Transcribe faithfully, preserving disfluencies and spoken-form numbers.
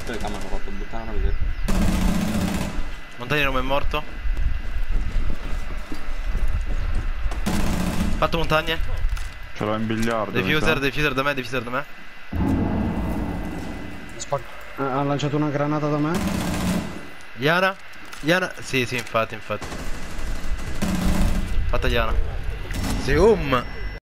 telecamera ho fatto buttare a vedere. Montagna Roma è morto. Fatto montagne. Ce l'ho in biliardo. Diffuser, diffuser da me, diffuser da me. Ha lanciato una granata da me. Iana. Iana. Sì, sì, infatti, infatti. Fatta Iana. Sì, um.